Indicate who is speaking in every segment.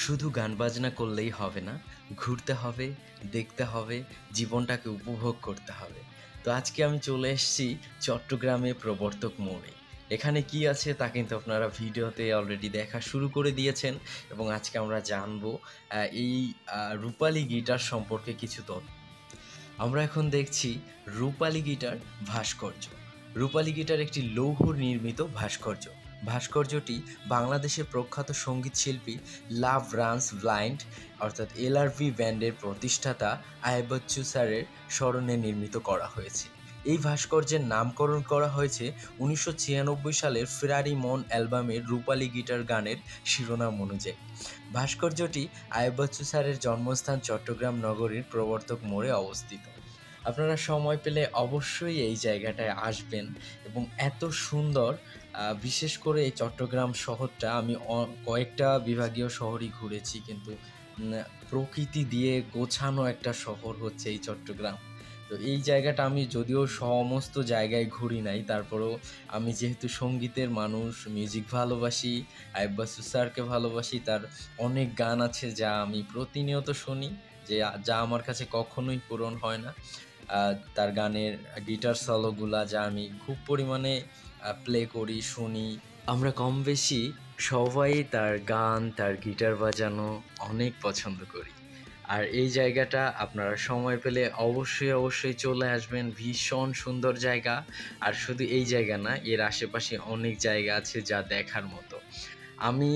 Speaker 1: শুধু গান বাজনা করলেই হবে না, ঘুরতে হবে, দেখতে হবে, জীবনটাকে উপভোগ করতে হবে। তো আজকে আমি চলে এসেছি চট্টগ্রামে প্রবর্তক মোড়ে। এখানে কি আছে তা কিন্তু আপনারা ভিডিওতে অলরেডি দেখা শুরু করে দিয়েছেন এবং আজকে আমরা জানবো এই রূপালী গিটার সম্পর্কে কিছু তথ্য। আমরা এখন দেখছি রূপালী গিটার ভাস্কর্য। রূপালী গিটার একটি লৌহ নির্মিত ভাস্কর্য। ভাস্কর্যটি বাংলাদেশের প্রখ্যাত সঙ্গীতশিল্পী লাভ রানস ব্লাইন্ড অর্থাৎ এলআরভি ব্যান্ডের প্রতিষ্ঠাতা আয়েব বচ্চু স্যারের স্মরণে নির্মিত করা হয়েছে। এই ভাস্কর্যের নামকরণ করা হয়েছে 1996 সালের ফেরারি মন অ্যালবামের রূপালী গিটার গানের শিরোনাম অনুযায়ী। ভাস্কর্যটি আয়েব বচ্চু স্যারের জন্মস্থান চট্টগ্রাম নগরীর প্রবর্তক মোড়ে অবস্থিত। আপনারা সময় পেলে অবশ্যই এই জায়গাটায় আসবেন এবং এত সুন্দর, বিশেষ করে এই চট্টগ্রাম শহরটা আমি কয়েকটা বিভাগীয় শহরই ঘুরেছি, কিন্তু প্রকৃতি দিয়ে গোছানো একটা শহর হচ্ছে এই চট্টগ্রাম। তো এই জায়গাটা আমি যদিও সমস্ত জায়গায় ঘুরি নাই, তারপরেও আমি যেহেতু সঙ্গীতের মানুষ, মিউজিক ভালোবাসি, আইয়ুব বাচ্চু স্যারকে ভালোবাসি, তার অনেক গান আছে যা আমি প্রতিনিয়ত শুনি, যা আমার কাছে কখনোই পূরণ হয় না। তার গানের গিটার সলোগুলা যা আমি খুব পরিমাণে প্লে করি, শুনি। আমরা কম বেশি সবাই তার গান, তার গিটার বাজানো অনেক পছন্দ করি। আর এই জায়গাটা আপনারা সময় পেলে অবশ্যই চলে আসবেন। ভীষণ সুন্দর জায়গা। আর শুধু এই জায়গা না, এর আশেপাশে অনেক জায়গা আছে যা দেখার মতো। আমি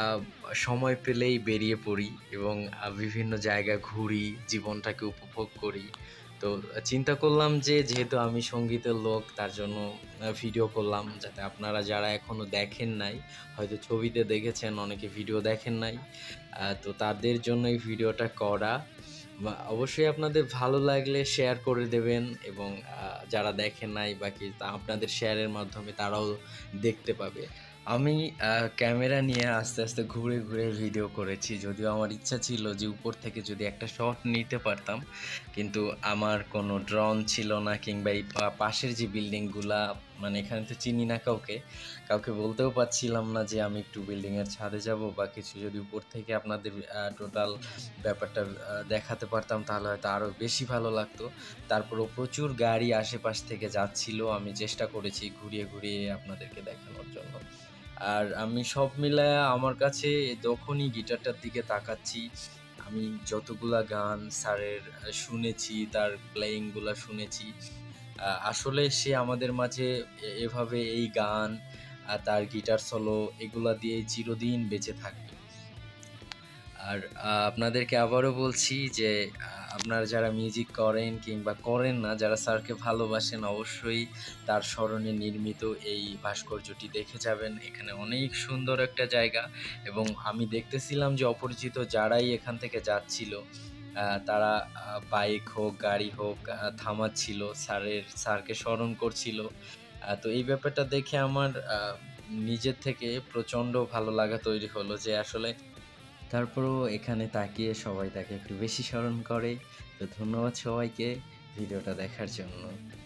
Speaker 1: সময় পেলেই বেরিয়ে পড়ি এবং বিভিন্ন জায়গা ঘুরি, জীবনটাকে উপভোগ করি। তো চিন্তা করলাম যে যেহেতু আমি সঙ্গীতের লোক, তার জন্য ভিডিও করলাম, যাতে আপনারা যারা এখনও দেখেন নাই, হয়তো ছবিতে দেখেছেন, অনেকে ভিডিও দেখেন নাই, তো তাদের জন্য এই ভিডিওটা করা। অবশ্যই আপনাদের ভালো লাগলে শেয়ার করে দেবেন এবং যারা দেখেন নাই বাকি তা আপনাদের শেয়ারের মাধ্যমে তারাও দেখতে পাবে। আমি ক্যামেরা নিয়ে আস্তে ঘুরে ভিডিও করেছি। যদিও আমার ইচ্ছা ছিল যে উপর থেকে যদি একটা শট নিতে পারতাম, কিন্তু আমার কোনো ড্রোন ছিল না, কিংবা এই পাশের যে বিল্ডিংগুলা, মানে এখানে তো চিনি না কাউকে বলতেও পারছিলাম না যে আমি একটু বিল্ডিংয়ের ছাদে যাব বা কিছু। যদি উপর থেকে আপনাদের টোটাল ব্যাপারটা দেখাতে পারতাম তাহলে হয়তো আরও বেশি ভালো লাগতো। তারপরেও প্রচুর গাড়ি আশেপাশ থেকে যাচ্ছিল, আমি চেষ্টা করেছি ঘুরিয়ে আপনাদেরকে দেখানোর জন্য। আর আমি সব মিলায়া আমার কাছে যখনই গিটারটার দিকে তাকাচ্ছি, আমি যতগুলা গান স্যারের শুনেছি, তার প্লেয়িংগুলা শুনেছি, আসলে সে আমাদের মাঝে এভাবে এই গান, তার গিটার সোলো এগুলা দিয়ে চিরদিন বেঁচে থাকবে। আর আপনাদেরকে আবারও বলছি যে আপনারা যারা মিউজিক করেন কিংবা করেন না, যারা স্যারকে ভালোবাসেন, অবশ্যই তার স্মরণে নির্মিত এই ভাস্কর্যটি দেখে যাবেন। এখানে অনেক সুন্দর একটা জায়গা এবং আমি দেখতেছিলাম যে অপরিচিত যারাই এখান থেকে যাচ্ছিল, তারা বাইক হোক, গাড়ি হোক, থামাচ্ছিল, স্যারকে স্মরণ করছিল। তো এই ব্যাপারটা দেখে আমার নিজের থেকে প্রচণ্ড ভালো লাগা তৈরি হলো যে আসলে তারপরেও এখানে তাকিয়ে সবাই তাকে একটু বেশি স্মরণ করে। তো ধন্যবাদ সবাইকে ভিডিওটা দেখার জন্য।